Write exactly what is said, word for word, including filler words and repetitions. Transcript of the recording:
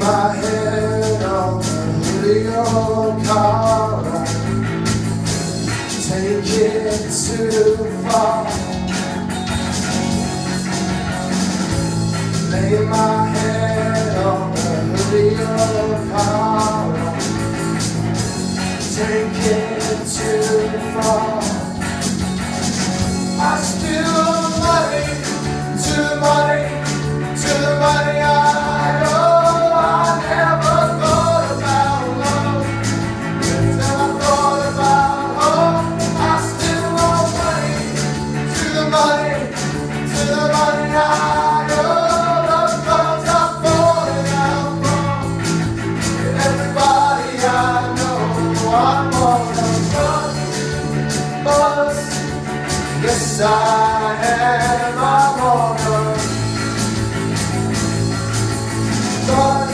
my head on the hood of your car. Take it too far. Lay my head on the hood of your car. Take it too far. I still owe money to the money, to the money I owe. I never thought about love until I thought about home. I still owe money to the money, to the money I owe. The thoughts I've fallen out from, and everybody I know. I'm on a bus, bus. Yes, I am. I'm on a bus.